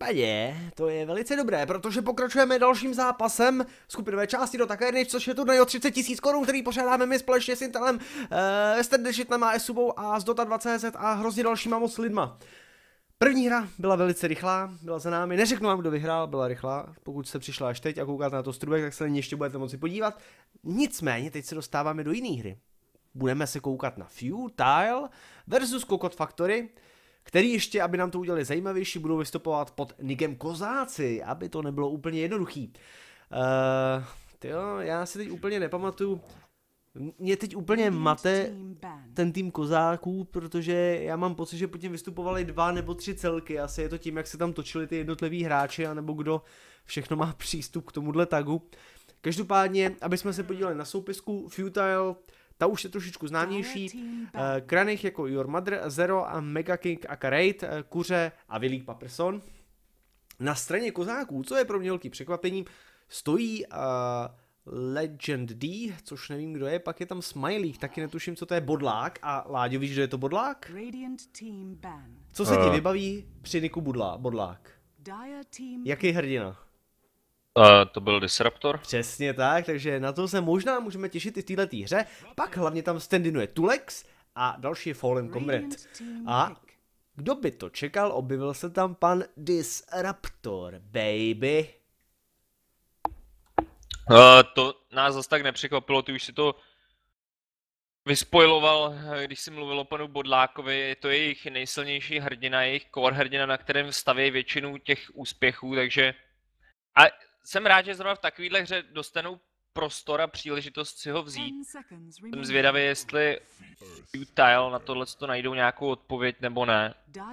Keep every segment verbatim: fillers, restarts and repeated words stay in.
případě to je velice dobré, protože pokračujeme dalším zápasem skupinové části do také než, což je turnaj o třicet tisíc korun, který pořádáme my společně s Intelem, uh, Stardashitnem a Esubou a s Dota dva tečka cé zet a hrozně dalšíma moc lidma. První hra byla velice rychlá, byla za námi, neřeknu vám, kdo vyhrál, byla rychlá, pokud jste přišla až teď a koukáte na to strubek, tak se na ní ještě budete moci podívat. Nicméně, teď se dostáváme do jiné hry. Budeme se koukat na Futile versus Kokot Factory, který ještě, aby nám to udělali zajímavější, budou vystupovat pod nikem Kozáci, aby to nebylo úplně jednoduchý. Uh, tyjo, já si teď úplně nepamatuju, mě teď úplně mate ten tým Kozáků, protože já mám pocit, že pod tím vystupovali dva nebo tři celky, asi je to tím, jak se tam točili ty jednotliví hráči, anebo kdo všechno má přístup k tomuhle tagu. Každopádně, aby jsme se podívali na soupisku, Futile, ta už je trošičku známější, uh, Kranich jako Your Mother, Zero a Mega King a Karate, uh, Kuře a Vilík Paperson. Na straně Kozáků, co je pro mě velký překvapením, stojí uh, Legend D, což nevím, kdo je, pak je tam Smiley, taky netuším, co to je, Bodlák. A Láďo, víš, že je to Bodlák? Co se ti vybaví při niku Bodlá, Bodlák? Jaký hrdina? Uh, to byl Disruptor. Přesně tak, takže na to se možná můžeme těšit i v této hře. Pak hlavně tam standinuje Tulex a další je Fallen Comrade. A kdo by to čekal, objevil se tam pan Disruptor, baby. Uh, to nás zase tak nepřekvapilo, ty už si to vyspojiloval, když jsi mluvil o panu Bodlákovi, je to jejich nejsilnější hrdina, jejich core hrdina, na kterém staví většinu těch úspěchů, takže... A jsem rád, že zrovna v takovýhle hře dostanou prostor a příležitost si ho vzít. Jsem zvědavý, jestli Futile na tohle to najdou nějakou odpověď nebo ne.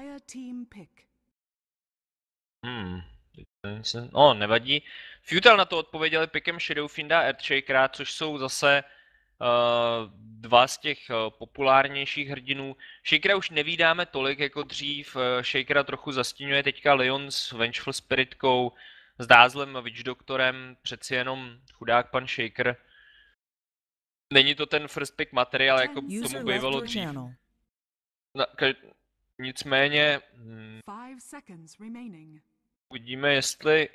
Hmm. No, nevadí. Futile na to odpověděli pikem Shadowfienda a Earthshakera, což jsou zase uh, dva z těch uh, populárnějších hrdinů. Shakera už nevídáme tolik jako dřív, uh, Shakera trochu zastíňuje teďka Leon s Vengeful Spiritkou, s Dázlem Witch Doktorem, přeci jenom chudák pan Shaker. Není to ten first pick materiál, jako tomu bývalo dřív. Na, nicméně... Hmm, uvidíme, jestli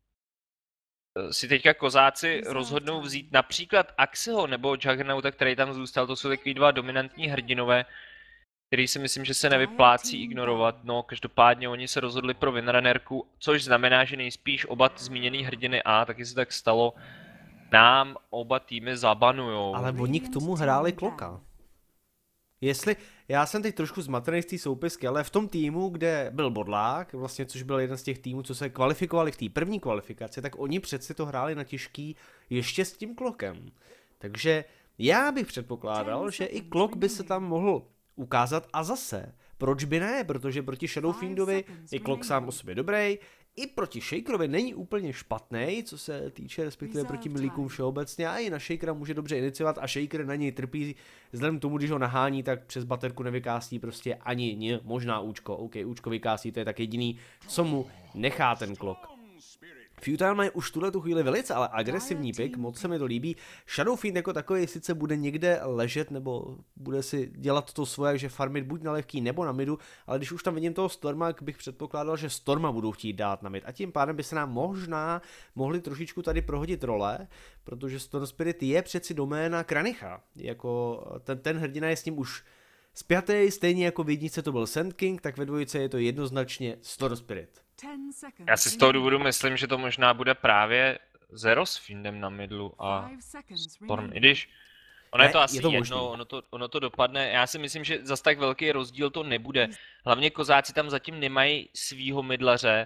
si teďka Kozáci rozhodnou vzít například Axiho nebo Juggernauta, který tam zůstal. To jsou takový dva dominantní hrdinové, který si myslím, že se nevyplácí ignorovat. No, každopádně oni se rozhodli pro Windrunnerku, což znamená, že nejspíš oba zmíněný hrdiny A, taky se tak stalo, nám oba týmy zabanujou. Ale oni k tomu hráli Kloka. Jestli, já jsem teď trošku zmatený z té soupisky, ale v tom týmu, kde byl Bodlák, vlastně což byl jeden z těch týmů, co se kvalifikovali v té první kvalifikaci, tak oni přeci to hráli na těžký ještě s tím Klokem. Takže já bych předpokládal, že i Klok by se tam mohl ukázat a zase, proč by ne, protože proti Shadowfiendovi je Klok sám o sobě dobrý, i proti Shakerovi není úplně špatný, co se týče respektive proti milíkům všeobecně, a i na Shakera může dobře iniciovat a Shaker na něj trpí, vzhledem k tomu, když ho nahání, tak přes baterku nevykásí prostě ani ně, možná účko, ok, účko vykásí, to je tak jediný, co mu nechá ten Klok. Futile mají už tuhle tu chvíli velice, ale agresivní pick, moc se mi to líbí. Shadowfiend jako takový sice bude někde ležet, nebo bude si dělat to svoje, že farmit buď na lehký nebo na midu, ale když už tam vidím toho Storma, bych předpokládal, že Storma budou chtít dát na mid. A tím pádem by se nám možná mohli trošičku tady prohodit role, protože Storm Spirit je přeci doména Kranicha. Jako ten, ten hrdina je s ním už spjatý, stejně jako v jedničce to byl Sand King, tak ve dvojice je to jednoznačně Storm Spirit. Já si z toho důvodu myslím, že to možná bude právě Zero s Fiendem na midlu a Storm, i když ono je to asi je to jedno, ono to, ono to dopadne, já si myslím, že zas tak velký rozdíl to nebude. Hlavně Kozáci tam zatím nemají svýho midlaře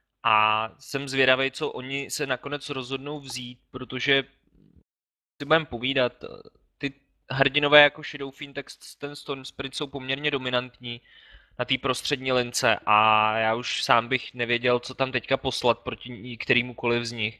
a jsem zvědavý, co oni se nakonec rozhodnou vzít, protože si budeme povídat, ty hrdinové jako Shadowfiend, tak ten Storm Spirit jsou poměrně dominantní na té prostřední lince a já už sám bych nevěděl, co tam teďka poslat proti kterémukoliv z nich.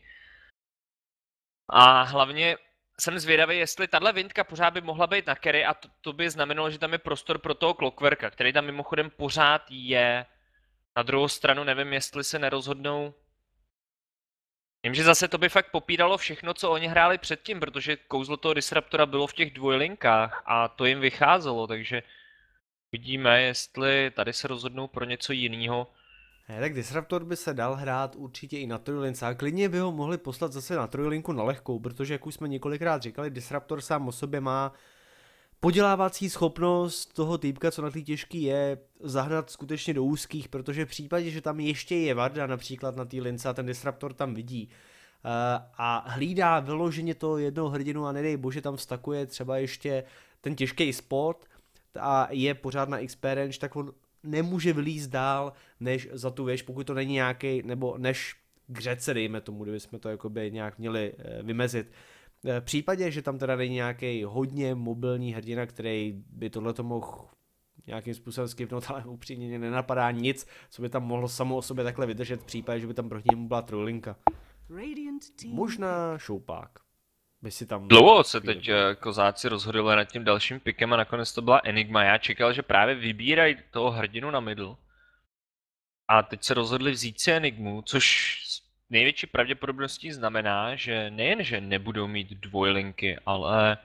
A hlavně jsem zvědavý, jestli tahle windka pořád by mohla být na carry a to, to by znamenalo, že tam je prostor pro toho Clockworka, který tam mimochodem pořád je. Na druhou stranu nevím, jestli se nerozhodnou. Vím, že zase to by fakt popíralo všechno, co oni hráli předtím, protože kouzlo toho Disruptora bylo v těch dvojlinkách a to jim vycházelo, takže vidíme, jestli tady se rozhodnou pro něco jiného. Ne, tak Disruptor by se dal hrát určitě i na trojlince a klidně by ho mohli poslat zase na trojlinku na lehkou, protože jak už jsme několikrát říkali, Disruptor sám o sobě má podělávací schopnost toho týpka, co na té těžký je, zahnat skutečně do úzkých, protože v případě, že tam ještě je Varda například na té lince a ten Disruptor tam vidí uh, a hlídá vyloženě to jednoho hrdinu a nedej bože tam vstakuje třeba ještě ten těžký spot a je pořád na X P range, tak on nemůže vylízt dál než za tu věž, pokud to není nějaký, nebo než k řece, dejme tomu, kdyby jsme to jakoby nějak měli uh, vymezit. V případě, že tam teda není nějaký hodně mobilní hrdina, který by tohleto mohl nějakým způsobem skipnout, ale upřímně mě nenapadá nic, co by tam mohlo samo o sobě takhle vydržet v případě, že by tam proti němu byla trojlinka. Možná šoupák. By si tam... Dlouho se teď kozáci rozhodli nad tím dalším pikem a nakonec to byla Enigma. Já čekal, že právě vybírají toho hrdinu na middle. A teď se rozhodli vzít si Enigmu, což největší pravděpodobností znamená, že nejen, že nebudou mít dvojlinky, ale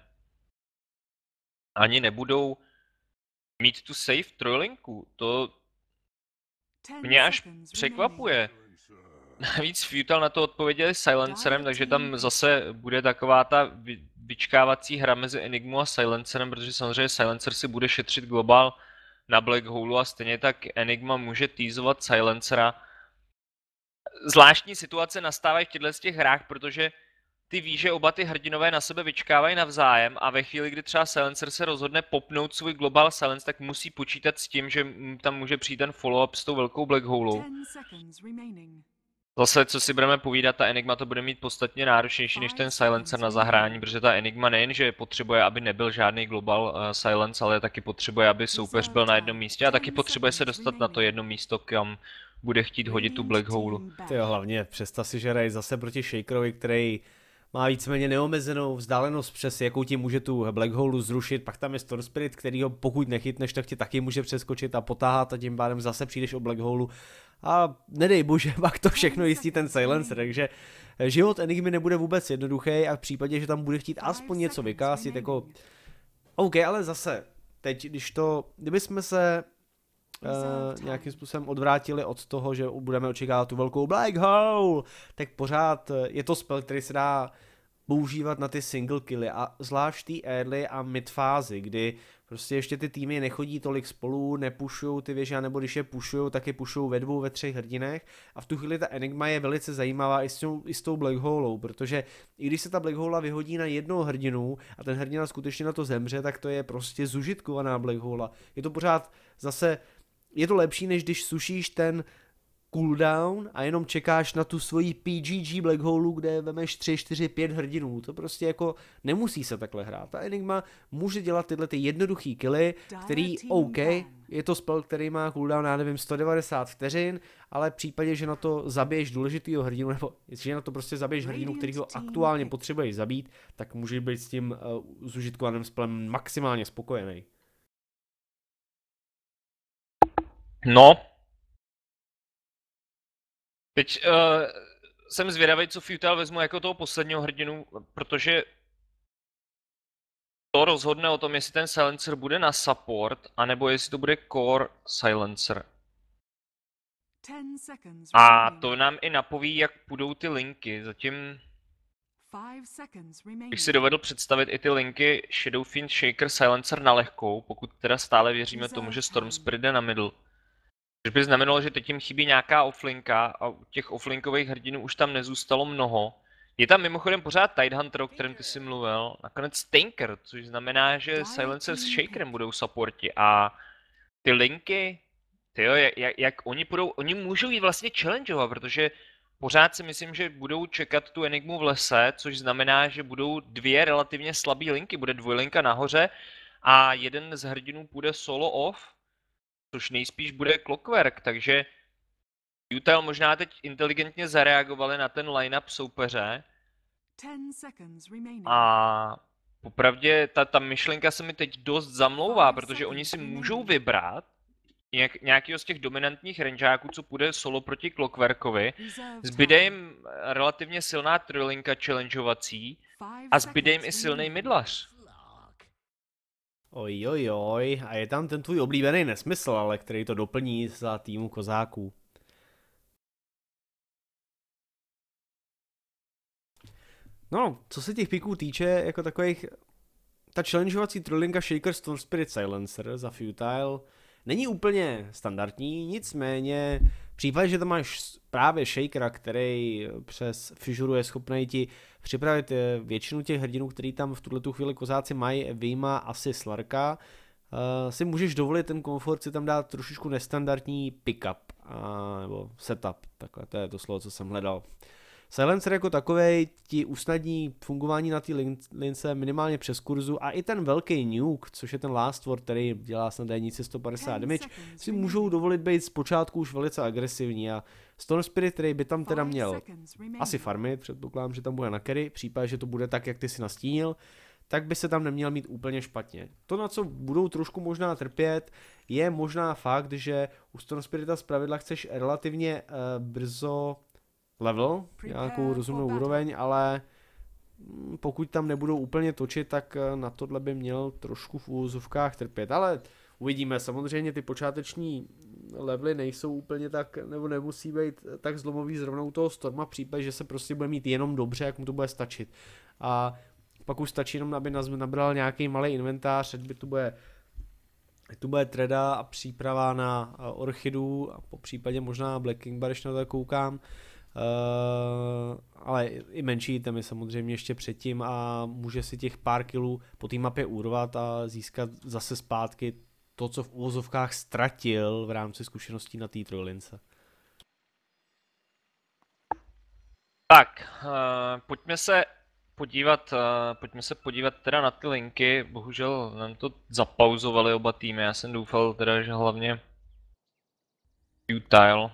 ani nebudou mít tu safe trojlinku. To mě až překvapuje. Navíc Futile na to odpověděli silencerem, takže tam zase bude taková ta vyčkávací hra mezi Enigmou a silencerem, protože samozřejmě silencer si bude šetřit globál na Black Hole a stejně tak Enigma může teasovat silencera. Zvláštní situace nastávají v těchto těch hrách, protože ty víš, že oba ty hrdinové na sebe vyčkávají navzájem a ve chvíli, kdy třeba Silencer se rozhodne popnout svůj Global Silence, tak musí počítat s tím, že tam může přijít ten follow-up s tou velkou Black Holou. Zase, co si budeme povídat, ta Enigma to bude mít podstatně náročnější než ten Silencer na zahrání, protože ta Enigma nejen, že potřebuje, aby nebyl žádný Global uh, Silence, ale taky potřebuje, aby soupeř byl na jednom místě a taky potřebuje se dostat na to jedno místo, kam bude chtít hodit tu Black Hole. Tyjo, hlavně představ si, že hraješ zase proti Shakerovi, který má víceméně neomezenou vzdálenost přes jakou ti může tu Black Hole zrušit, pak tam je Storm Spirit, který ho pokud nechytneš, tak ti taky může přeskočit a potáhat a tím pádem zase přijdeš o Black Hole a nedej bože, pak to všechno jistí ten Silencer, takže život Enigmy nebude vůbec jednoduchý a v případě, že tam bude chtít aspoň něco vykástit, jako OK, ale zase, teď když to, kdybychom se Uh, nějakým způsobem odvrátili od toho, že budeme očekávat tu velkou Black Hole, tak pořád je to spell, který se dá používat na ty single killy a zvlášť té early a mid fázi, kdy prostě ještě ty týmy nechodí tolik spolu, nepušujou ty věže, nebo když je pušujou, tak je pušujou ve dvou, ve třech hrdinech a v tu chvíli ta Enigma je velice zajímavá i s, tou, i s tou Black Holou, protože i když se ta Black Hola vyhodí na jednoho hrdinu a ten hrdina skutečně na to zemře, tak to je prostě zužitkovaná Black Hola. Je to pořád zase je to lepší, než když sušíš ten cooldown a jenom čekáš na tu svoji P G G Black Hole, kde vemeš tři, čtyři, pět hrdinů. To prostě jako nemusí se takhle hrát. Ta Enigma může dělat tyhle ty jednoduchý killy, který OK, je to spell, který má cooldown, já nevím, sto devadesát vteřin, ale v případě, že na to zabiješ důležitýho hrdinu, nebo že na to prostě zabiješ hrdinu, který ho aktuálně potřebuješ zabít, tak můžeš být s tím uh, zužitkovaným spellem maximálně spokojený. No. Teď uh, jsem zvědavý, co Futile vezmu jako toho posledního hrdinu, protože to rozhodne o tom, jestli ten Silencer bude na support, anebo jestli to bude core Silencer. A to nám i napoví, jak půjdou ty linky. Zatím bych si dovedl představit i ty linky Shadowfiend, Shaker, Silencer na lehkou, pokud teda stále věříme tomu, že Storm Spirit jde na middle. Což by znamenalo, že teď jim chybí nějaká offlinka a u těch offlinkových hrdinů už tam nezůstalo mnoho. Je tam mimochodem pořád Tidehunter, o kterém ty jsi mluvil, nakonec Tinker, což znamená, že Silencer s Shakerem budou supporti a ty linky, tyjo, jak, jak oni budou, oni můžou jít vlastně challengeovat, protože pořád si myslím, že budou čekat tu Enigmu v lese, což znamená, že budou dvě relativně slabé linky, bude dvojlinka nahoře a jeden z hrdinů půjde solo off. Což nejspíš bude Clockwork, takže Futile možná teď inteligentně zareagovali na ten line-up soupeře. A popravdě ta, ta myšlenka se mi teď dost zamlouvá, protože oni si můžou vybrat nějak, nějakého z těch dominantních rangeáků, co půjde solo proti Clockworkovi. Zbyde jim relativně silná trojlinka challengeovací a zbyde jim i silný midlař. Oj, oj, oj, a je tam ten tvůj oblíbený nesmysl, ale který to doplní za týmu kozáků. No, co se těch piků týče, jako takových, ta challengeovací trollinga Shaker Storm Spirit Silencer za Futile není úplně standardní, nicméně v případě, že tam máš právě Shakera, který přes Fissuru je schopný ti připravit většinu těch hrdinů, který tam v tuhle chvíli kozáci mají, vyjma asi Slarka, uh, si můžeš dovolit ten komfort si tam dát trošičku nestandardní pickup, uh, nebo setup, takhle, to je to slovo, co jsem hledal. Silencer jako takovej ti usnadní fungování na té lince minimálně přes kurzu a i ten velký nuke, což je ten Last Word, který dělá snad dénici sto padesát damage, si můžou dovolit být zpočátku už velice agresivní a Storm Spirit, který by tam teda měl asi farmit, předpokládám, že tam bude na carry, v případě, že to bude tak, jak ty si nastínil, tak by se tam neměl mít úplně špatně. To, na co budou trošku možná trpět, je možná fakt, že u Storm Spirita zpravidla chceš relativně uh, brzo level, nějakou rozumnou úroveň, ale pokud tam nebudou úplně točit, tak na tohle by měl trošku v úvozovkách trpět, ale uvidíme, samozřejmě ty počáteční levely nejsou úplně tak, nebo nemusí být tak zlomový zrovna u toho Storma v případě, že se prostě bude mít jenom dobře, jak mu to bude stačit. A pak už stačí jenom, aby nabral nějaký malý inventář, ať by tu bude tu bude treda a příprava na Orchidu a po případě možná Black King Bar, ještě na to koukám. Uh, ale i menší itemy samozřejmě ještě předtím a může si těch pár kilů po té mapě urvat a získat zase zpátky to, co v uvozovkách ztratil v rámci zkušeností na té trojlince. Tak, uh, pojďme se podívat, uh, pojďme se podívat teda na ty linky, bohužel nám to zapauzovali oba týmy, já jsem doufal teda, že hlavně Futile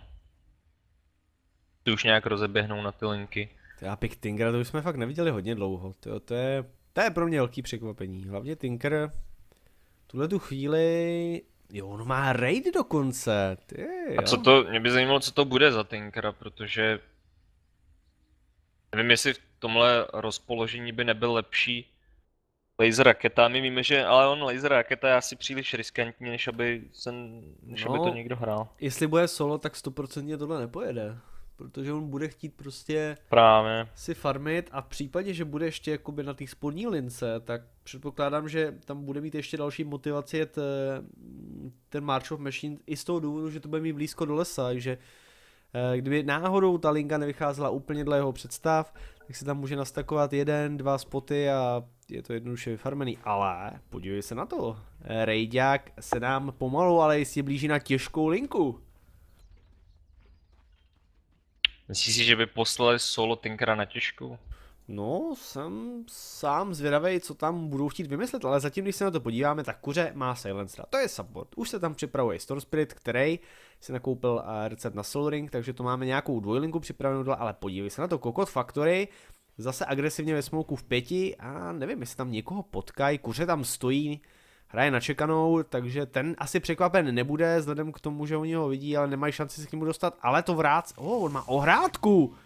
už nějak rozeběhnou na ty linky. Já Pick Tinkera, to už jsme fakt neviděli hodně dlouho, to, to, je, to je pro mě velký překvapení, hlavně Tinker tuhle tu chvíli, jo, on má raid dokonce, ty, A co to, mě by zajímalo, co to bude za Tinkera, protože nevím, jestli v tomhle rozpoložení by nebyl lepší laser raketa, my víme, že ale on laser raketa je asi příliš riskantní, než aby, se, než no, aby to někdo hrál. Jestli bude solo, tak sto procent tohle nepojede. Protože on bude chtít prostě Právě. si farmit a v případě, že bude ještě jakoby na té spodní lince, tak předpokládám, že tam bude mít ještě další motivaci jet ten March of Machine i z toho důvodu, že to bude mít blízko do lesa, takže kdyby náhodou ta linka nevycházela úplně dle jeho představ, tak se tam může nastakovat jeden, dva spoty a je to jednoduše vyfarmený, ale podívej se na to, Raidák se nám pomalu, ale jistě blíží na těžkou linku. Myslíš si, že by poslali solo Tinkera na těžkou? No, jsem sám zvědavej, co tam budou chtít vymyslet, ale zatím, když se na to podíváme, tak kuře má Silencera. To je support. Už se tam připravuje Storm Spirit, který si nakoupil recept na Soul Ring, takže to máme nějakou dvojlinku připravenou, ale podívej se na to, Cocotte Factory, zase agresivně ve smoku v pěti a nevím, jestli tam někoho potkají, kuře tam stojí, hraje na čekanou, takže ten asi překvapen nebude, vzhledem k tomu, že oni ho vidí, ale nemají šanci se k němu dostat, ale to vrác, oh, on má ohrádku!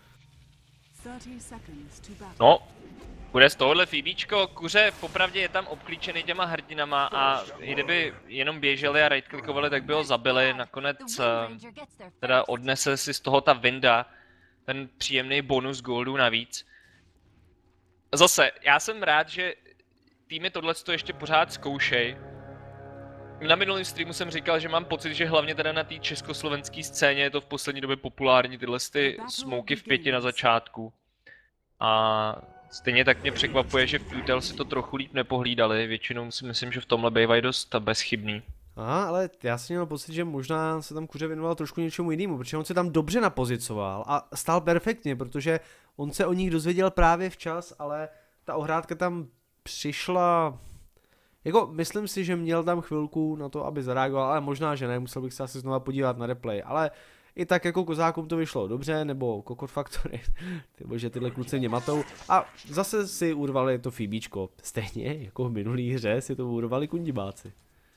No, bude z tohohle Phoebíčko, kuře popravdě je tam obklíčený těma hrdinama a kdyby jenom běželi a right-clickovali, tak by ho zabili, nakonec teda odnese si z toho ta Winda ten příjemný bonus goldu navíc. Zase, já jsem rád, že týmy tohleto ještě pořád zkoušej. Na minulém streamu jsem říkal, že mám pocit, že hlavně teda na té československé scéně je to v poslední době populární, tyhle ty smoky v pěti na začátku. A stejně tak mě překvapuje, že Futile si to trochu líp nepohlídali, většinou si myslím, že v tomhle bývají dost bezchybný. Aha, ale já jsem měl pocit, že možná se tam kuře věnoval trošku něčemu jinému, protože on se tam dobře napozicoval a stál perfektně, protože on se o nich dozvěděl právě včas, ale ta ohrádka tam přišla, jako myslím si, že měl tam chvilku na to, aby zareagoval, ale možná, že ne, musel bych se asi znova podívat na replay, ale i tak jako kozákům to vyšlo dobře, nebo Cocotte Factory, že tyhle kluci mě matou a zase si urvali to Phoebíčko, stejně jako v minulý hře si to urvali kundibáci.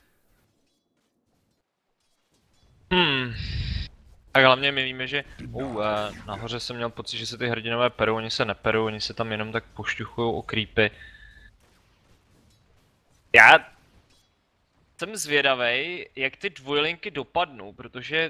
Hmm. Tak hlavně my víme, že uh, nahoře jsem měl pocit, že se ty hrdinové perou, oni se neperou, oni se tam jenom tak pošťuchujou o creepy. Já jsem zvědavej, jak ty dvojlinky dopadnou, protože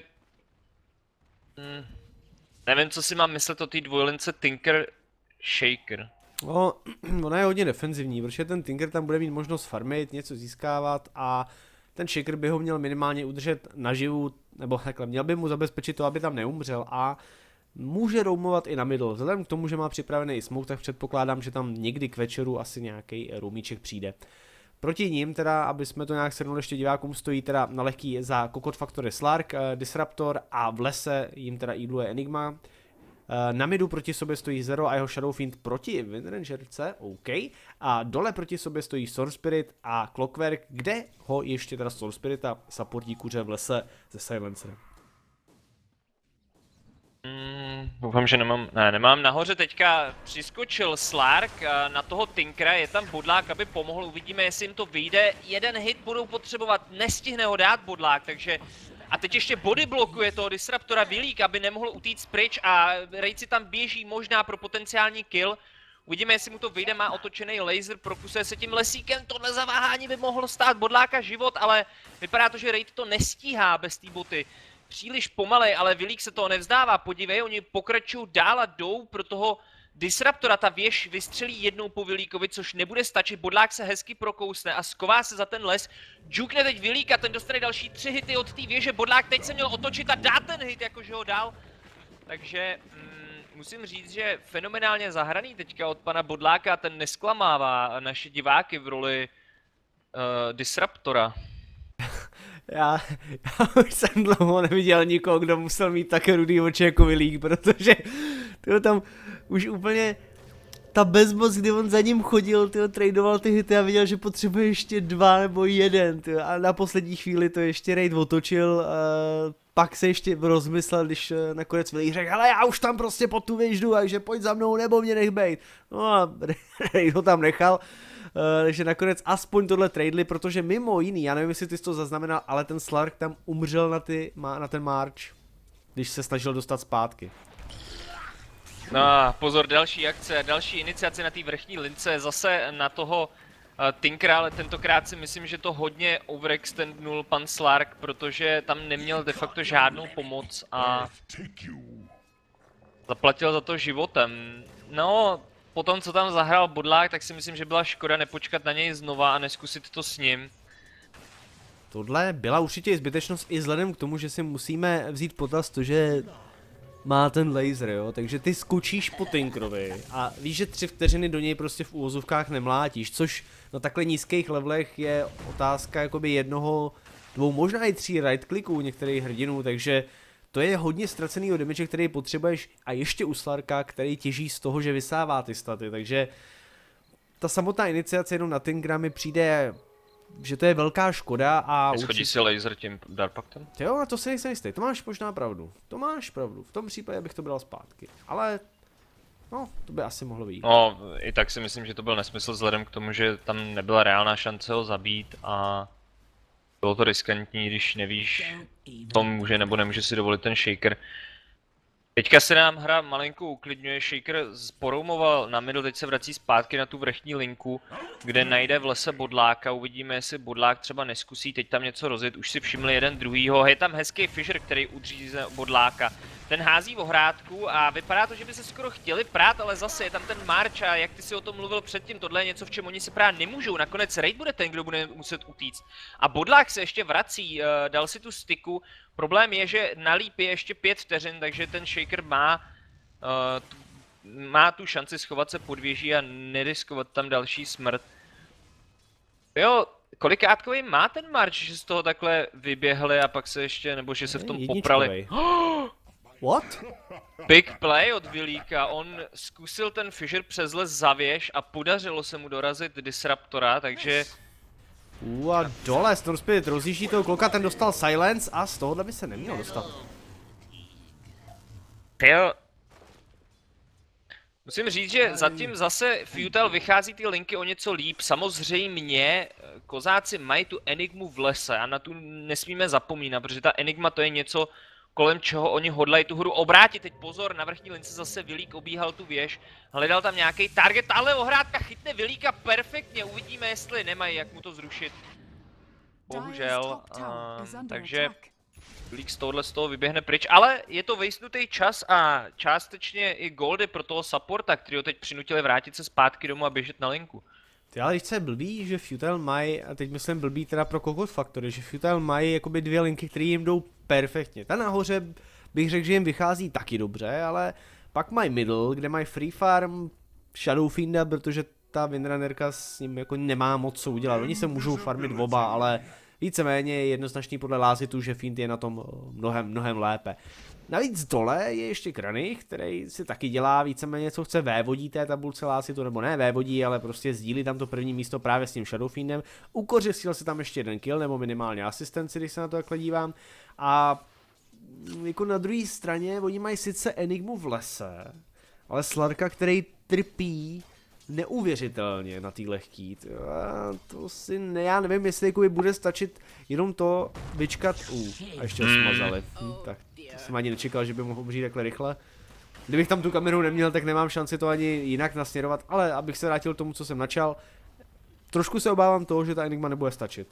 hmm, nevím, co si mám myslet o té dvojlince Tinker Shaker. No, ona je hodně defenzivní, protože ten Tinker tam bude mít možnost farmit, něco získávat a ten Shaker by ho měl minimálně udržet naživu, nebo takhle, měl by mu zabezpečit to, aby tam neumřel a může roamovat i na middle. Vzhledem k tomu, že má připravený smoke, tak předpokládám, že tam někdy k večeru asi nějaký roamíček přijde. Proti ním teda, aby jsme to nějak shrnuli ještě divákům, stojí teda na lehký za Kokot Factory Slark, Disruptor a v lese jim teda idluje Enigma. Na midu proti sobě stojí Zero a jeho Shadowfiend proti Windrangerce, OK. A dole proti sobě stojí Storm Spirit a Clockwork, kde ho ještě teda Storm Spirit a supportí kuře v lese ze Silencerem. Mm, doufám, že nemám, ne, nemám. Nahoře teďka přiskočil Slark na toho Tinkera, je tam bodlák, aby pomohl, uvidíme, jestli jim to vyjde. Jeden hit budou potřebovat, nestihne ho dát bodlák, takže... A teď ještě body blokuje toho Disruptora Vilík, aby nemohl utíct pryč a Rejci tam běží možná pro potenciální kill. Uvidíme, jestli mu to vyjde, má otočený laser, prokusuje se tím lesíkem, tohle zaváhání by mohlo stát bodláka život, ale vypadá to, že Raid to nestíhá bez té boty. Příliš pomalej, ale Vilík se toho nevzdává, podívej, oni pokračují dál a jdou pro toho Disruptora, ta věž vystřelí jednou po Vilíkovi, což nebude stačit, bodlák se hezky prokousne a sková se za ten les. Džukne teď Vilíka, ten dostane další tři hity od té věže, bodlák teď se měl otočit a dá ten hit, jakože ho dal. Takže mm, musím říct, že fenomenálně zahraný teďka od pana bodláka, ten nesklamává naše diváky v roli uh, Disruptora. Já, já už jsem dlouho neviděl nikoho, kdo musel mít tak rudý oči jako Vilík, protože tyho tam už úplně ta bezmoc, kdy on za ním chodil, tyho tradoval ty hity a viděl, že potřebuje ještě dva nebo jeden, tyho, a na poslední chvíli to ještě Raid otočil, uh, pak se ještě rozmyslel, když uh, nakonec Vilík řekl, ale já už tam prostě pod tu věž jdu, takže pojď za mnou nebo mě nech bejt. No a Raid ho tam nechal. Uh, takže nakonec aspoň tohle tradeli, protože mimo jiný, já nevím, jestli ty jsi to zaznamenal, ale ten Slark tam umřel na, ty, na ten march, když se snažil dostat zpátky. No pozor, další akce, další iniciace na té vrchní lince, zase na toho uh, Tinkera, ale tentokrát si myslím, že to hodně overextendnul pan Slark, protože tam neměl de facto žádnou pomoc a zaplatil za to životem. No, po tom, co tam zahrál bodlák, tak si myslím, že byla škoda nepočkat na něj znova a neskusit to s ním. Tohle byla určitě i zbytečnost i vzhledem k tomu, že si musíme vzít potaz to, že má ten laser, jo, takže ty skočíš po Tinkerovi a víš, že tři vteřiny do něj prostě v úvozovkách nemlátíš, což na takhle nízkých levelech je otázka jakoby jednoho, dvou, možná i tří right clicků některých hrdinů, takže to je hodně ztracenýho damage, který potřebuješ a ještě u Slarka, který těží z toho, že vysává ty staty, takže ta samotná iniciace jenom na Tinkera mi přijde, že to je velká škoda a schodí určitě si laser tím Darkpactem? Jo, a to si nejsem jistý, to máš možná pravdu, to máš pravdu, v tom případě bych to bral zpátky, ale no, to by asi mohlo být. No, i tak si myslím, že to byl nesmysl vzhledem k tomu, že tam nebyla reálná šance ho zabít a bylo to riskantní, když nevíš, to může nebo nemůže si dovolit ten Shaker. Teďka se nám hra malinko uklidňuje, Shaker poroumoval na middle, teď se vrací zpátky na tu vrchní linku, kde najde v lese bodláka, uvidíme, jestli bodlák třeba neskusí teď tam něco rozjet, už si všimli jeden druhýho, je tam hezký Fisher, který udrží bodláka. Ten hází ohrádku a vypadá to, že by se skoro chtěli prát, ale zase je tam ten march a jak ty si o tom mluvil předtím, tohle je něco, v čem oni se prát nemůžou, nakonec Raid bude ten, kdo bude muset utíct. A bodlák se ještě vrací, dal si tu styku, problém je, že na líp je ještě pět vteřin, takže ten Shaker má, uh, tu, má tu šanci schovat se pod věží a neriskovat tam další smrt. Jo, kolikátkový má ten march, že z toho takhle vyběhli a pak se ještě, nebo že se v tom poprali. What? Big play od Vilíka, on zkusil ten Fisher přes les za věž a podařilo se mu dorazit Disruptora, takže... U a dole, Storm Spirit rozjíždí toho kloka, ten dostal silence a z tohohle by se neměl dostat. Jo. Musím říct, že zatím zase Futile vychází ty linky o něco líp. Samozřejmě kozáci mají tu Enigmu v lese a na tu nesmíme zapomínat, protože ta Enigma to je něco, kolem čeho oni hodlají tu hru obrátit. Teď pozor, na vrchní lince zase Vilík obíhal tu věž, hledal tam nějaký target, ale ohrádka chytne Vilíka perfektně, uvidíme, jestli nemají, jak mu to zrušit. Bohužel, uh, takže Lík z tohohle z toho vyběhne pryč, ale je to vejsnutý čas a částečně i goldy pro toho supporta, který ho teď přinutili vrátit se zpátky domů a běžet na linku. Ty ale víš, co je blbý, že Futile mají, a teď myslím blbý teda pro Cocoa Factory, že Futile mají jakoby dvě linky, které jim jdou perfektně. Ta nahoře bych řekl, že jim vychází taky dobře, ale pak mají middle, kde mají free farm, Shadow Fienda, protože ta Windrunnerka s ním jako nemá moc co udělat. Oni se můžou farmit oba, ale víceméně je jednoznačný podle Lázitu, že Fiend je na tom mnohem, mnohem lépe. Navíc dole je ještě Kranich, který si taky dělá víceméně co chce, vévodí té tabulce Lázitu, nebo ne vévodí, ale prostě sdílí tam to první místo právě s tím Shadow Fiendem. Ukořistil si tam ještě jeden kill, nebo minimálně asistenci, když se na to takhle dívám. A jako na druhé straně oni mají sice Enigmu v lese, ale Slarka, který trpí neuvěřitelně na tý lehký. To si ne, já nevím, jestli jakoby bude stačit jenom to vyčkat. Uh, a ještě ho smazali. Hm, tak to jsem ani nečekal, že by mohl umřít takhle rychle. Kdybych tam tu kameru neměl, tak nemám šanci to ani jinak nasměrovat, ale abych se vrátil k tomu, co jsem načal, trošku se obávám toho, že ta Enigma nebude stačit.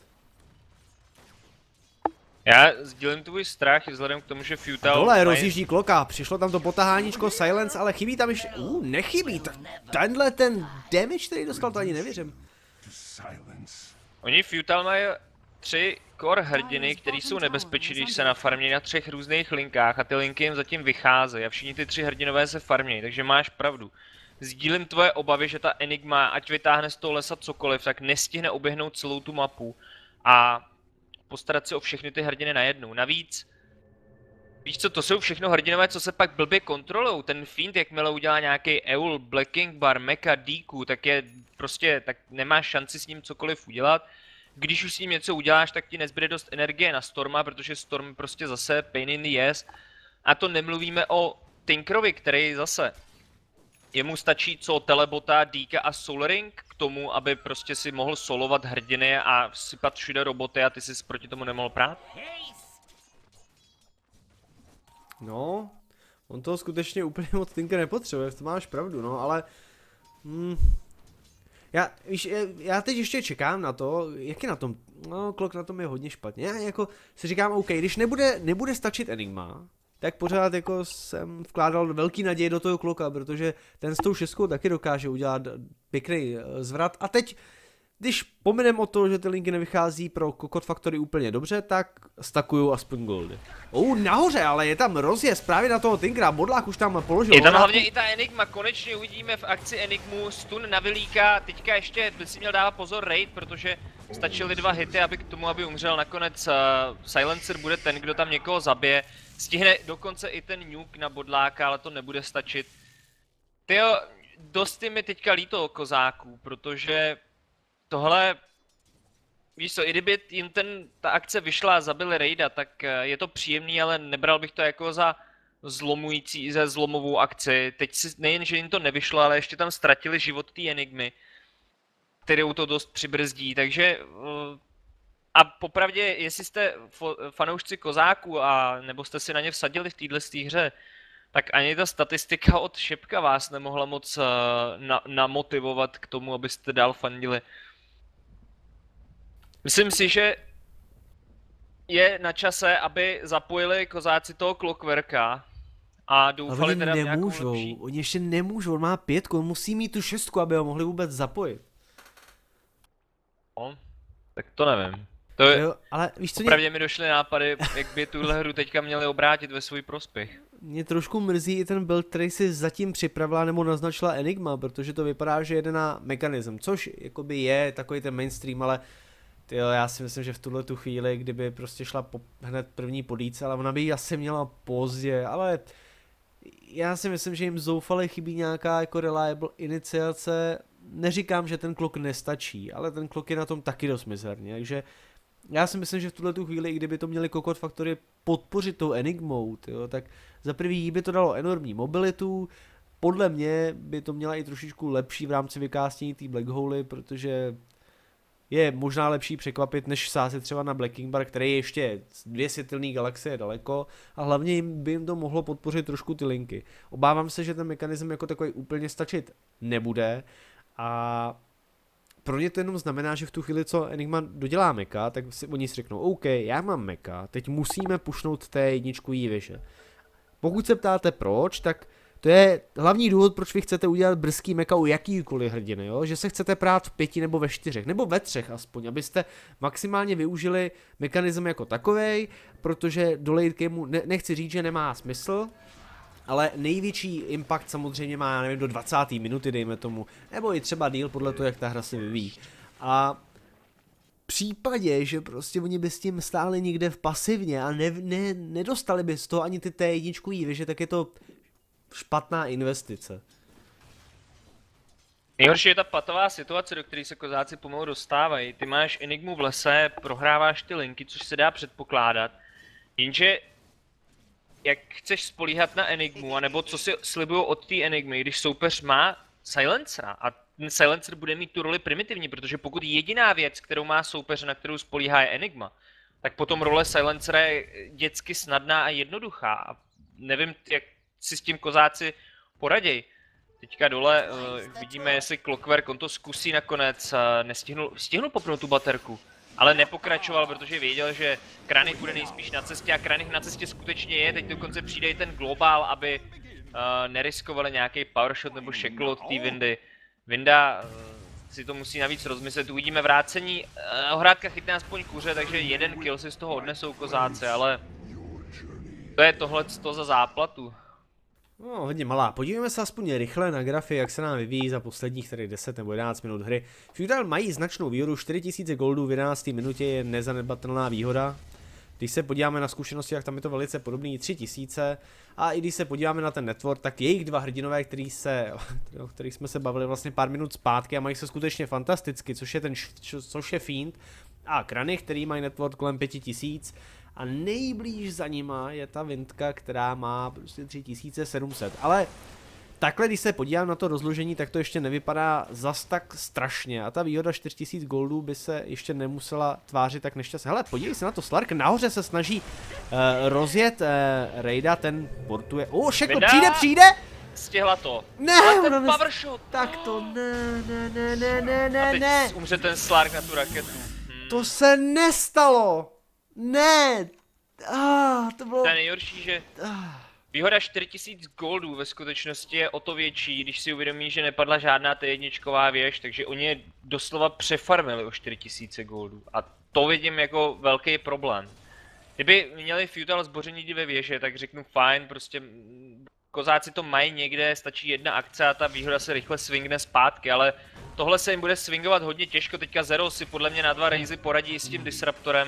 Já sdílím tvůj strach vzhledem k tomu, že Futile... Dole mají... rozjíždí kloka, přišlo tam to potaháníčko, silence, ale chybí tam ještě... Uh, nechybí, to, tenhle ten damage, který dostal, to ani nevěřím. Oni Futile mají tři core hrdiny, který jsou nebezpečí, když se nafarmějí na třech různých linkách a ty linky jim zatím vycházejí a všichni ty tři hrdinové se farmějí, takže máš pravdu. Sdílím tvoje obavy, že ta Enigma, ať vytáhne z toho lesa cokoliv, tak nestihne oběhnout celou tu mapu a postarat se o všechny ty hrdiny najednou. Navíc, víš co, to jsou všechno hrdinové, co se pak blbě kontrolujou. Ten Fiend, jakmile udělá nějaký Eul, Black King Bar, Mecha, Deku, tak je prostě, tak nemáš šanci s ním cokoliv udělat. Když už s ním něco uděláš, tak ti nezbyde dost energie na Storma, protože Storm prostě zase pain in the ass. A to nemluvíme o Tinkerovi, který zase, jemu stačí co Telebota, Deka a Solaring k tomu, aby prostě si mohl solovat hrdiny a sypat všude roboty a ty si proti tomu nemohl prát? No, on toho skutečně úplně moc Tinker nepotřebuje, to máš pravdu, no, ale... Hmm, já, víš, já teď ještě čekám na to, jak je na tom, no, Klok na tom je hodně špatně, já jako si říkám, OK, když nebude, nebude stačit Enigma, tak pořád jako jsem vkládal velký naději do toho Kloka, protože ten s tou šestkou taky dokáže udělat pěkný zvrat. A teď, když pominem o to, že ty linky nevychází pro Cocoa Factory úplně dobře, tak stakuju aspoň goldy. Oh, nahoře, ale je tam rozjezd právě na toho Tinkera, Bodlák už tam položil. Je tam hlavně i ta Enigma, konečně uvidíme v akci Enigmu, stun na Vilíka, teďka ještě by si měl dávat pozor raid, protože stačily dva hity, aby k tomu, aby umřel nakonec uh, Silencer bude ten, kdo tam někoho zabije. Stihne dokonce i ten nuke na Bodláka, ale to nebude stačit. Tyjo, dost je mi teďka líto kozáků, protože tohle, víš co, i kdyby jim ten, ta akce vyšla a zabili raida, tak je to příjemný, ale nebral bych to jako za zlomující, za zlomovou akci. Teď si nejen, že jim to nevyšlo, ale ještě tam ztratili život té Enigmy, kterou to dost přibrzdí, takže... A popravdě, jestli jste fanoušci kozáků a nebo jste si na ně vsadili v této hře, tak ani ta statistika od Šepka vás nemohla moc uh, na, namotivovat k tomu, abyste dál fandili. Myslím si, že je na čase, aby zapojili kozáci toho Clockworka a doufali teda v nějakou lepší. Oni ještě nemůžou, on má pětku, on musí mít tu šestku, aby ho mohli vůbec zapojit. No, tak to nevím. To je, jo, ale víš co, opravdu mě... mi došly nápady, jak by tuhle hru teďka měli obrátit ve svůj prospěch. Mě trošku mrzí i ten build, který si zatím připravila nebo naznačila Enigma, protože to vypadá, že jede na mechanism, což jakoby je takový ten mainstream, ale tyjo, já si myslím, že v tuhle tu chvíli, kdyby prostě šla po, hned první podíce, ale ona by ji asi měla pozdě, ale já si myslím, že jim zoufale chybí nějaká jako reliable iniciace. Neříkám, že ten Klok nestačí, ale ten Klok je na tom taky dost mizerně, takže já si myslím, že v tuhle tu chvíli, i kdyby to měli Cocoa Factory podpořit tou Enigmou, tyjo, tak za prvý by to dalo enormní mobilitu, podle mě by to měla i trošičku lepší v rámci vykástění té Black Hole, protože je možná lepší překvapit, než sázet třeba na Black King Bar, který je ještě dvě světelné galaxie daleko a hlavně jim by jim to mohlo podpořit trošku ty linky. Obávám se, že ten mechanism jako takový úplně stačit nebude a pro ně to jenom znamená, že v tu chvíli, co Enigma dodělá meka, tak si oni si řeknou, OK, já mám meka, teď musíme pušnout té jedničku jí věže. Pokud se ptáte proč, tak to je hlavní důvod, proč vy chcete udělat brzký meka u jakýkoliv hrdiny, jo? Že se chcete prát v pěti nebo ve čtyřech, nebo ve třech aspoň, abyste maximálně využili mechanism jako takovej, protože do late gameu ne nechci říct, že nemá smysl, ale největší impact samozřejmě má, já nevím, do dvacáté minuty, dejme tomu, nebo i třeba díl podle toho, jak ta hra se vyvíjí. A v případě, že prostě oni by s tím stáli někde v pasivně a ne, ne, nedostali by z toho ani ty té jedničku jí, že tak je to špatná investice. Nejhorší je ta patová situace, do které se kozáci pomalu dostávají. Ty máš Enigmu v lese, prohráváš ty linky, což se dá předpokládat. Jenže jak chceš spolíhat na Enigmu, anebo co si slibují od té Enigmy, když soupeř má silencera a ten silencer bude mít tu roli primitivní, protože pokud jediná věc, kterou má soupeř, na kterou spolíhá je Enigma, tak potom role silencera je dětsky snadná a jednoduchá. A nevím, jak si s tím kozáci poraděj. Teďka dole uh, vidíme, jestli Clockwork, on to zkusí nakonec, uh, nestihnul, stihnul popnout tu baterku, ale nepokračoval, protože věděl, že Kranich bude nejspíš na cestě a Kranich na cestě skutečně je, teď dokonce přijde i ten globál, aby uh, neriskovali nějaký powershot nebo shackle od té Windy. Winda uh, si to musí navíc rozmyslet, uvidíme vrácení, uh, ohrádka chytne aspoň kuře, takže jeden kill si z toho odnesou kozáci, ale to je tohleto za záplatu. No, hodně malá. Podívejme se aspoň rychle na grafy, jak se nám vyvíjí za posledních tady deset nebo jedenáct minut hry. Feudal mají značnou výhodu, čtyři tisíce goldů v jedenácté minutě je nezanedbatelná výhoda. Když se podíváme na zkušenosti, jak tam je to velice podobný, tři tisíce. A i když se podíváme na ten network, tak jejich dva hrdinové, který se, o kterých jsme se bavili vlastně pár minut zpátky a mají se skutečně fantasticky, což je ten, což je Fiend a Kranich, který mají network kolem pěti tisíc. A nejblíž za nima je ta Windka, která má prostě tři tisíce sedm set. Ale takhle, když se podívám na to rozložení, tak to ještě nevypadá zas tak strašně. A ta výhoda čtyři tisíce goldů by se ještě nemusela tvářit tak nešťastně. Hele, podívej se na to, Slark nahoře se snaží uh, rozjet uh, Raida, ten portuje. O, oh, Shackle, přijde, přijde! Stihla to. Ne, ten power shot. Tak to ne, ne, ne, ne, ne, ne, a teď ne. umře ten Slark na tu raketu. Hmm. To se nestalo. Ne! Ah, to bylo... To je nejhorší, že výhoda čtyři tisíce goldů ve skutečnosti je o to větší, když si uvědomí, že nepadla žádná té jedničková věž, takže oni je doslova přefarmili o čtyři tisíce goldů. A to vidím jako velký problém. Kdyby měli feudal zboření ve věže, tak řeknu fajn, prostě kozáci to mají někde, stačí jedna akce a ta výhoda se rychle swingne zpátky, ale tohle se jim bude swingovat hodně těžko. Teďka Zero si podle mě na dva razy poradí s tím Disruptorem.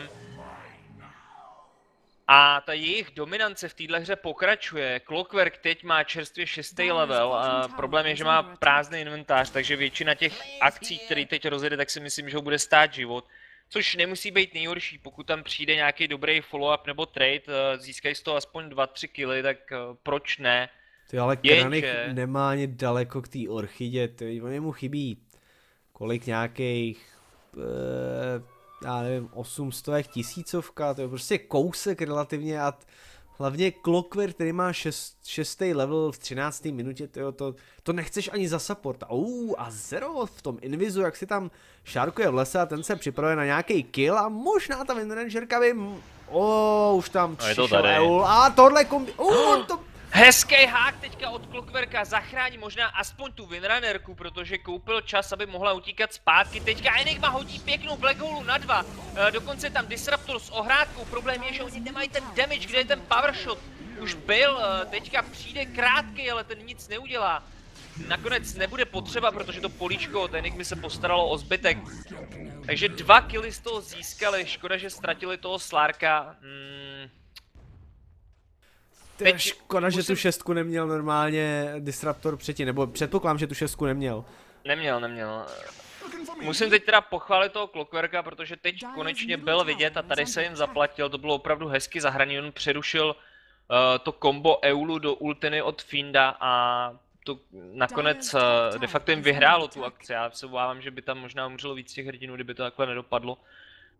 A ta jejich dominance v této hře pokračuje. Clockwork teď má čerstvě šestý level a problém je, že má prázdný inventář, takže většina těch akcí, které teď rozjede, tak si myslím, že ho bude stát život. Což nemusí být nejhorší, pokud tam přijde nějaký dobrý follow-up nebo trade, získají z toho aspoň dva tři killy, tak proč ne? Ty ale Kranich že... nemá ani daleko k té orchidě, ty, mu chybí kolik nějakých... Uh... já nevím, osm stovek tisícovka, to je prostě kousek relativně a hlavně Clockwork, který má šest, šestý level v třinácté minutě, tyjo, to, to nechceš ani za support. Ou, a Zero v tom invizu, jak si tam šárkuje v lese a ten se připravuje na nějaký kill a možná ta Windrangerka by... O, už tam přišel Eul a tohle kombi... O, to... Hezký hák teďka od Clockworka zachrání možná aspoň tu Windrunnerku, protože koupil čas, aby mohla utíkat zpátky. Teďka Enigma hodí pěknou Black Hole na dva, e, dokonce tam Disruptor s ohrádkou. Problém je, že oni nemají ten damage, kde je ten power shot. Už byl, e, teďka přijde krátký, ale ten nic neudělá. Nakonec nebude potřeba, protože to políčko od Enigmy se postaralo o zbytek. Takže dva killy z toho získali, škoda, že ztratili toho Slarka. Hmm. Teď škoda, musím... že tu šestku neměl normálně Disruptor předtím, nebo předpokládám, že tu šestku neměl. Neměl, neměl. Musím teď teda pochválit toho Clockworka, protože teď konečně byl vidět a tady se jim zaplatil, to bylo opravdu hezky zahraný, on přerušil uh, to kombo Eulu do ultiny od Fienda a to nakonec uh, de facto jim vyhrálo tu akci. Já se obávám, že by tam možná umřelo víc těch hrdinů, kdyby to takhle nedopadlo.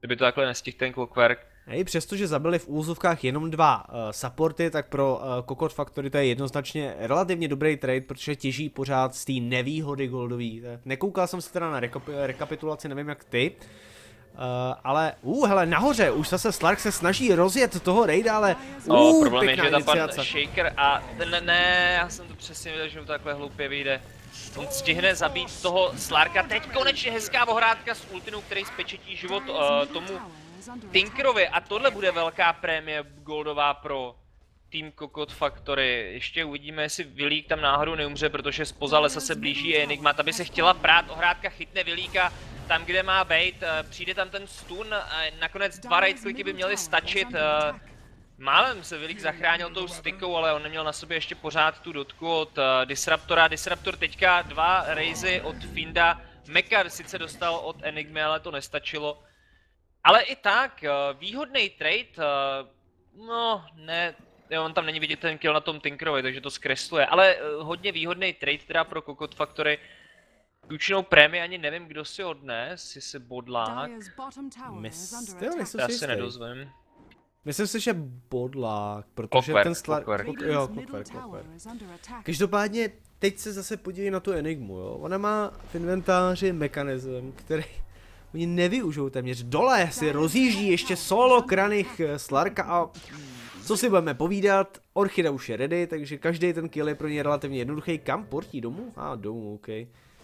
kdyby to takhle nestihl ten Clockwork. Hej, přestože zabili v úzovkách jenom dva uh, supporty, tak pro uh, Cocotte Factory to je jednoznačně relativně dobrý trade, protože těží pořád z té nevýhody goldový. Nekoukal jsem se teda na rekap rekapitulaci, nevím jak ty. Uh, ale, uh, hele, nahoře, už zase Slark se snaží rozjet toho raida, ale uh, oh, problém je, že tam pan Shaker a ten ne, já jsem to přesně viděl, že mu takhle hloupě vyjde. On stihne zabít toho Slarka, teď konečně hezká ohrádka s ultinou, který spečetí život uh, tomu Tinkerovi a tohle bude velká prémie goldová pro tým Cocotte Factory. Ještě uvidíme, jestli Vilík tam náhodou neumře, protože spoza lesa se blíží Enigma, ta by se chtěla prát, ohrádka chytne Vilíka tam, kde má být, přijde tam ten stun, nakonec dva right clicky by měly stačit. Málem se Vilík zachránil tou stykou, ale on neměl na sobě ještě pořád tu dotku od Disruptora. Disruptor teďka dva raizy od Finda, Mekar sice dostal od Enigmy, ale to nestačilo. Ale i tak, výhodný trade, no ne, on tam není vidět ten kill na tom Tinkerovi, takže to zkresluje, ale hodně výhodný trade teda pro Cocotte Factory. Tučnou prémii ani nevím, kdo si odnes, jestli Bodlák. Myslíte, já si nedozvím. Myslím si, že Bodlák, protože Clockwork, ten Slark... Jo, Clockwork, Clockwork. Každopádně, teď se zase podívej na tu Enigmu, jo. Ona má v inventáři mechanism, který oni nevyužijou téměř. Dole si rozjíždí ještě solo Kranich Slarka a co si budeme povídat, Orchida už je ready, takže každý ten kill je pro ně relativně jednoduchý. Kam portí domů? A ah, domů, ok.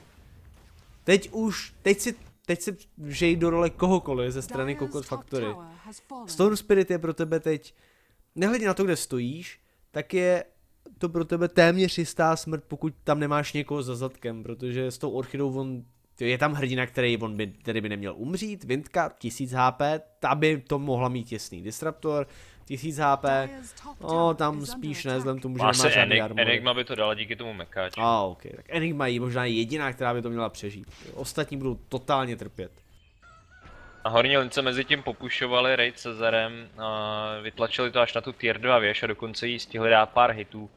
Teď už, teď si, teď si vžej do role kohokoliv ze strany Cocotte Factory. Storm Spirit je pro tebe teď, nehledě na to, kde stojíš, tak je to pro tebe téměř jistá smrt, pokud tam nemáš někoho za zadkem, protože s tou Orchidou on, je tam hrdina, který, on by, který by neměl umřít, Windka, tisíc H P, ta by to mohla mít těsný Disruptor, tisíc H P, no tam spíš ne, vzhledem tomu, že nemá žádný Enig armory. Enigma by to dala díky tomu mekáči. A ah, ok, tak Enigma je možná jediná, která by to měla přežít. Ostatní budou totálně trpět. A horní lince mezi tím popušovali raid Cezarem, a vytlačili to až na tu tier dva věž a dokonce jí stihli dát pár hitů.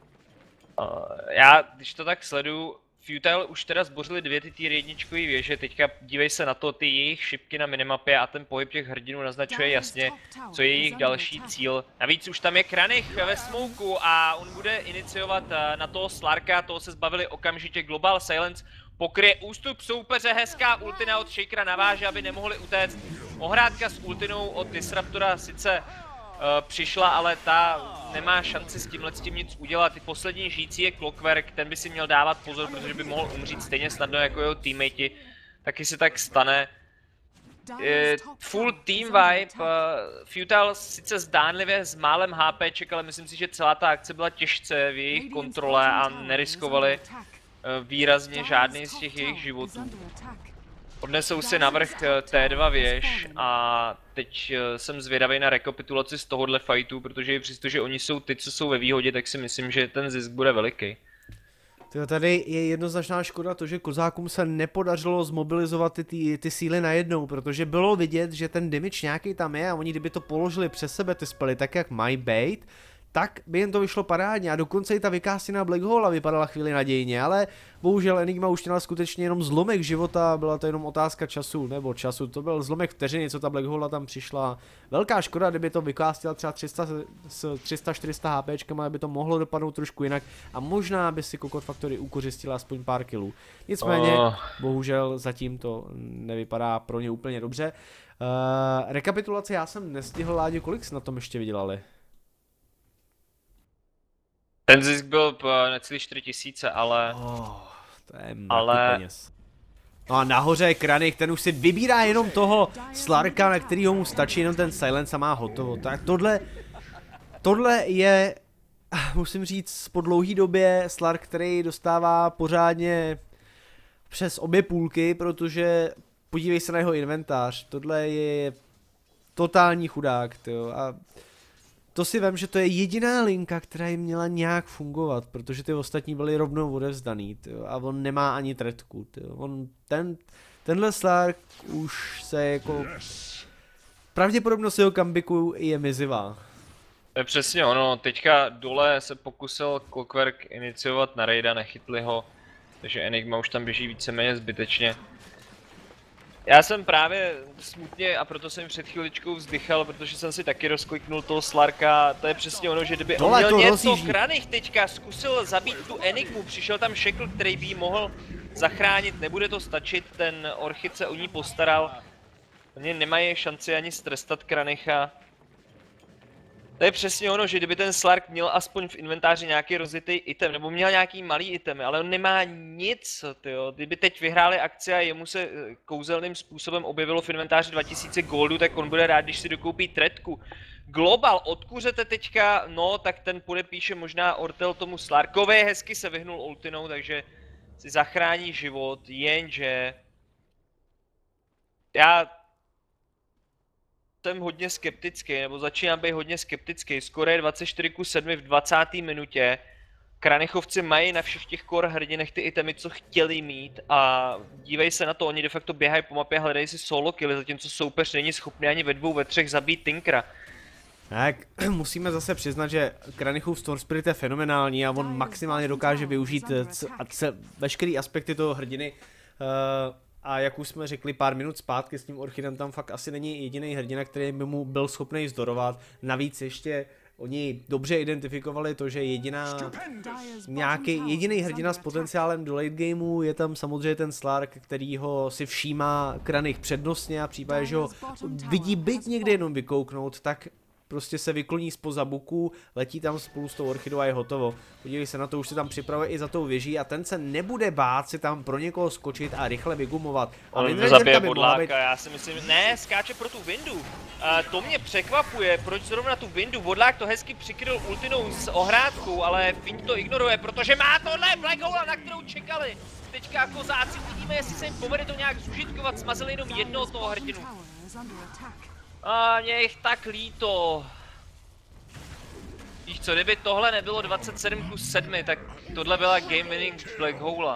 A já, když to tak sleduju, Futile už teda zbořili dvě ty tier jedničkový věže, teďka dívej se na to, ty jejich šipky na minimapě a ten pohyb těch hrdinů naznačuje jasně, co je jejich další cíl. Navíc už tam je Kranich ve smoku a on bude iniciovat na toho Slarka, toho se zbavili okamžitě, Global Silence pokryje ústup soupeře, hezká ultina od Shakera naváže, aby nemohli utéct. Ohrádka s ultinou od Disruptora sice Uh, přišla, ale ta nemá šanci s tímhle s tím nic udělat. Ty poslední žijící je Clockwork, ten by si měl dávat pozor, protože by mohl umřít stejně snadno jako jeho teammate. Taky se tak stane. Uh, full team vibe, uh, Futile sice zdánlivě s málem HPček, ale myslím si, že celá ta akce byla těžce v jejich kontrole a neriskovali uh, výrazně žádný z těch jejich životů. Odnesou si navrch T dva věž a teď jsem zvědavý na rekapitulaci z tohohle fightu, protože přestože oni jsou ty, co jsou ve výhodě, tak si myslím, že ten zisk bude veliký. Tyjo, tady je jednoznačná škoda to, že Kozákům se nepodařilo zmobilizovat ty, ty, ty síly najednou, protože bylo vidět, že ten damage nějaký tam je a oni kdyby to položili přes sebe ty spely tak, jak mají být, tak by jen to vyšlo parádně a dokonce i ta vykástěná Black Hole vypadala chvíli nadějně, ale bohužel Enigma už měla skutečně jenom zlomek života, byla to jenom otázka času, nebo času, to byl zlomek vteřiny, co ta Black Hole tam přišla. Velká škoda, kdyby to vykástěla třeba tři sta, s tři sta čtyři sta HPčkama, by to mohlo dopadnout trošku jinak a možná by si Cocotte Factory ukořistila aspoň pár kilů. Nicméně, oh. bohužel zatím to nevypadá pro ně úplně dobře. Uh, rekapitulace já jsem nestihl, Láďo, kolik jsi na tom ještě vydělali? Ten zisk byl necelý čtyři tisíce, ale... Oh, to je ale... peněz. No a nahoře je Kranich, ten už si vybírá jenom toho Slarka, na kterýho mu stačí jenom ten silence a má hotovo. Tak tohle... Tohle je... Musím říct, po dlouhý době Slark, který dostává pořádně přes obě půlky, protože podívej se na jeho inventář. Tohle je totální chudák, tyjo. A... To si vem, že to je jediná linka, která jim měla nějak fungovat, protože ty ostatní byly rovnou odevzdaný, tyjo, a on nemá ani tretku, tyjo. On, ten, tenhle Slark už se jako, pravděpodobnost jeho comebacku je mizivá. To je přesně ono, teďka dole se pokusil Clockwork iniciovat na raida, nechytli ho, takže Enigma už tam běží víceméně zbytečně. Já jsem právě smutně a proto jsem před chviličkou vzdychal, protože jsem si taky rozkliknul toho Slarka. To je přesně ono, že kdyby on měl něco, Kranich teďka zkusil zabít tu Enigmu, přišel tam Shackle, který by jí mohl zachránit, nebude to stačit, ten Orchid se o ní postaral. Oni nemají šanci ani strestat Kranicha. To je přesně ono, že kdyby ten Slark měl aspoň v inventáři nějaký rozjetý item, nebo měl nějaký malý item, ale on nemá nic, tyjo. Kdyby teď vyhráli akci a jemu se kouzelným způsobem objevilo v inventáři dva tisíce goldu, tak on bude rád, když si dokoupí tretku. Global odkuřete teďka, no tak ten podepíše možná Ortel tomu Slarkovi, hezky se vyhnul ultinou, takže si zachrání život, jenže... Já... jsem hodně skeptický, nebo začínám být hodně skeptický. Skoro je dvacet čtyři ku sedmi v dvacáté minutě. Kranichovci mají na všech těch core hrdinech ty itemy, co chtěli mít a dívej se na to, oni de facto běhají po mapě a hledají si solo killy, zatímco soupeř není schopný ani ve dvou, ve třech zabít Tinkra. Tak, musíme zase přiznat, že Kranichův Storm Spirit je fenomenální a on maximálně dokáže využít veškeré aspekty toho hrdiny. Uh, A jak už jsme řekli pár minut zpátky, s tím Orchidem tam fakt asi není jediný hrdina, který by mu byl schopný zdorovat. Navíc ještě oni dobře identifikovali to, že jediná nějaký jediný hrdina s potenciálem do late gameu je tam samozřejmě ten Slark, který ho si všímá Kranich přednostně a v případě, že ho vidí byť někde jenom vykouknout, tak prostě se vykloní zpoza buku, letí tam spolu s tou Orchidou a je hotovo. Podívej se na to, už se tam připravuje i za tou věží a ten se nebude bát si tam pro někoho skočit a rychle vygumovat. A on zabije bodláka, být... já si myslím, ne, skáče pro tu Windu. Uh, to mě překvapuje, proč zrovna tu Windu, bodlák to hezky přikryl ultinou s ohrádkou, ale Find to ignoruje, protože má tohle Black Hole, na kterou čekali. Teďka kozáci, vidíme, jestli se jim povede to nějak zužitkovat, smazili jenom jednoho toho hrdinu. A mě jich tak líto. Víš co, kdyby tohle nebylo dvacet sedm ku sedmi, tak tohle byla game winning Black Hole.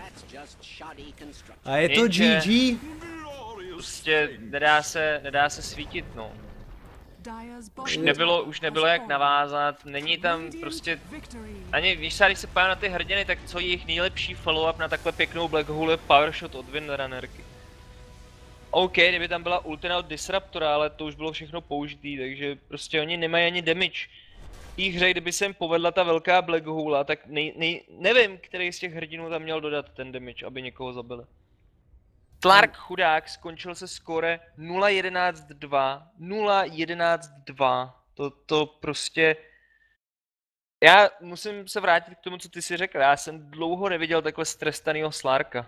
A je to G G? Prostě nedá se, nedá se svítit, no. Už nebylo, už nebylo jak navázat, není tam prostě... Ani, víš se, když se pojďme na ty hrdiny, tak co je jejich nejlepší follow-up na takhle pěknou Black Hole je Power Shot od Windrunnerky. OK, kdyby tam byla ultina od Disruptora, ale to už bylo všechno použitý, takže prostě oni nemají ani damage. V té hře, kdyby se jim povedla ta velká Black Hole, tak nej, nej, nevím, který z těch hrdinů tam měl dodat ten damage, aby někoho zabili. Slark chudák skončil se skóre nula jedenáct dva, nula jedenáct dva, to, to prostě... Já musím se vrátit k tomu, co ty jsi řekl, já jsem dlouho neviděl takhle strestanýho Slarka.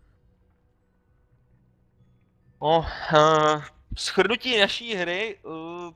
No, uh, shrnutí naší hry, uh,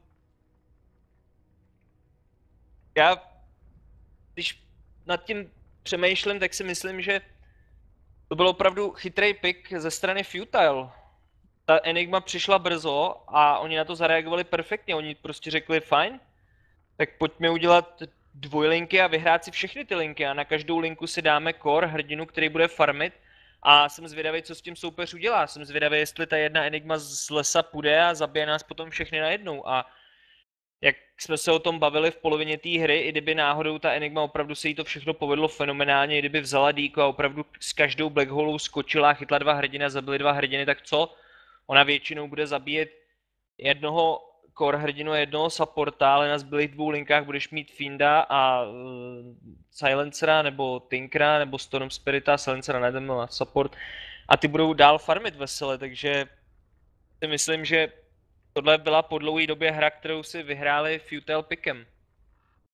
já, když nad tím přemýšlím, tak si myslím, že to byl opravdu chytrý pick ze strany Futile. Ta Enigma přišla brzo a oni na to zareagovali perfektně, oni prostě řekli fajn, tak pojďme udělat dvojlinky a vyhrát si všechny ty linky a na každou linku si dáme core, hrdinu, který bude farmit. A jsem zvědavý, co s tím soupeř udělá. Jsem zvědavý, jestli ta jedna Enigma z lesa půjde a zabije nás potom všechny najednou. A jak jsme se o tom bavili v polovině té hry, i kdyby náhodou ta Enigma opravdu se jí to všechno povedlo fenomenálně, i kdyby vzala díko a opravdu s každou Black Holou skočila, chytla dva hrdiny a zabili dva hrdiny, tak co? Ona většinou bude zabíjet jednoho core hrdinu a jednoho supporta, ale na zbylých dvou linkách budeš mít Finda a uh, Silencera, nebo Tinkra, nebo Storm Spirita, Silencera najdeme na support a ty budou dál farmit vesele, takže si myslím, že tohle byla po dlouhé době hra, kterou si vyhráli Futile pickem.